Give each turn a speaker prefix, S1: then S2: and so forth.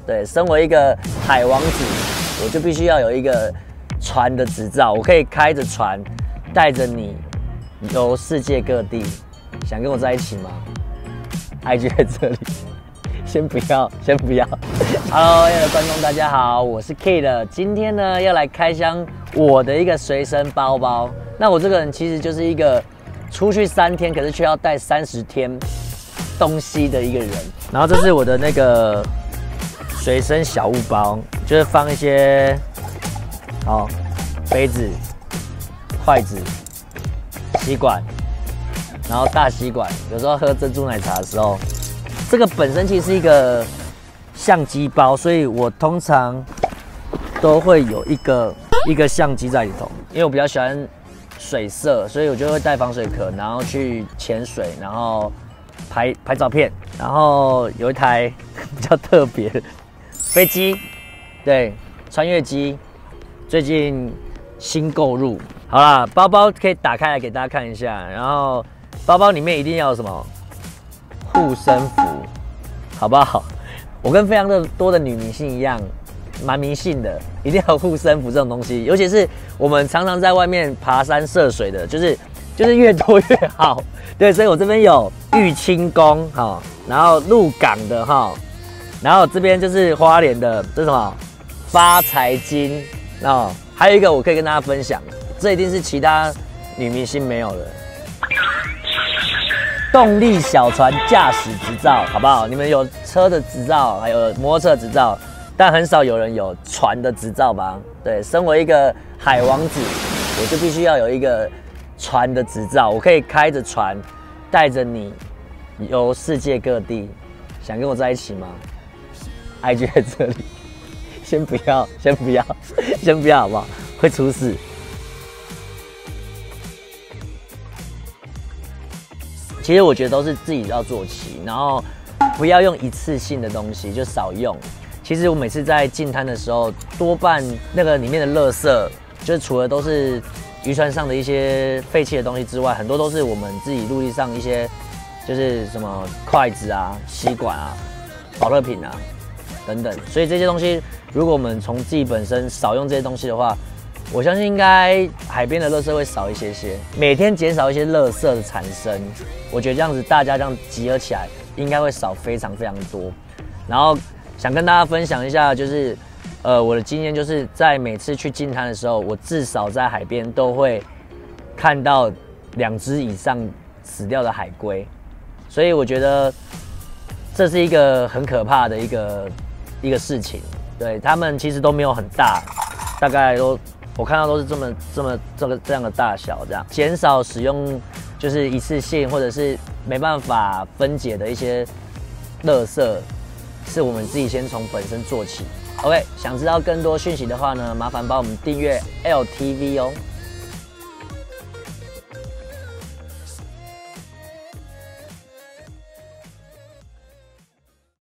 S1: 对，身为一个海王子，我就必须要有一个船的执照，我可以开着船带着你游世界各地。想跟我在一起吗 ？IG 在这里。先不要。Hello， 观众大家好，我是 Kid， 今天呢要来开箱我的一个随身包包。那我这个人其实就是一个出去3天，可是却要带30天东西的一个人。然后这是我的那个随身小物包，就是放一些杯子、筷子、吸管，然后大吸管，有时候喝珍珠奶茶的时候。这个本身其实是一个相机包，所以我通常都会有一个相机在里头，因为我比较喜欢水色，所以我就会带防水壳，然后去潜水，然后拍照片，然后有一台比较特别的飞机，对，穿越机，最近新购入。好啦，包包可以打开来给大家看一下，然后包包里面一定要有什么？护身符，好不好？我跟非常多的女明星一样，蛮迷信的，一定要有护身符这种东西。尤其是我们常常在外面爬山涉水的，就是越多越好。对，所以我这边有玉清宫哈，然后鹿港的哈，然后这边就是花莲的，这是什么？发财金哦。还有一个我可以跟大家分享，这一定是其他女明星没有的。动力小船驾驶执照，好不好？你们有车的执照，还有摩托车执照，但很少有人有船的执照吧？对，身为一个海王子，我就必须要有一个船的执照，我可以开着船带着你游世界各地。想跟我在一起吗 ？IG 在这里。先不要，好不好？会出事。其实我觉得都是自己要做起，然后不要用一次性的东西，就少用。其实我每次在进滩的时候，多半那个里面的垃圾，就是除了都是渔船上的一些废弃的东西之外，很多都是我们自己陆地上一些，就是什么筷子啊、吸管啊、保乐瓶啊等等。所以这些东西，如果我们从自己本身少用这些东西的话，我相信应该海边的垃圾会少一些，每天减少一些垃圾的产生，我觉得这样子大家这样集合起来，应该会少非常多。然后想跟大家分享一下，就是我的经验，就是在每次去进滩的时候，我至少在海边都会看到2只以上死掉的海龟，所以我觉得这是一个很可怕的一个事情。对，他们其实都没有很大，大概都。我看到都是这样的大小，这样减少使用就是一次性或者是没办法分解的一些垃圾，是我们自己先从本身做起。OK， 想知道更多讯息的话呢，麻烦帮我们订阅 LTV哦。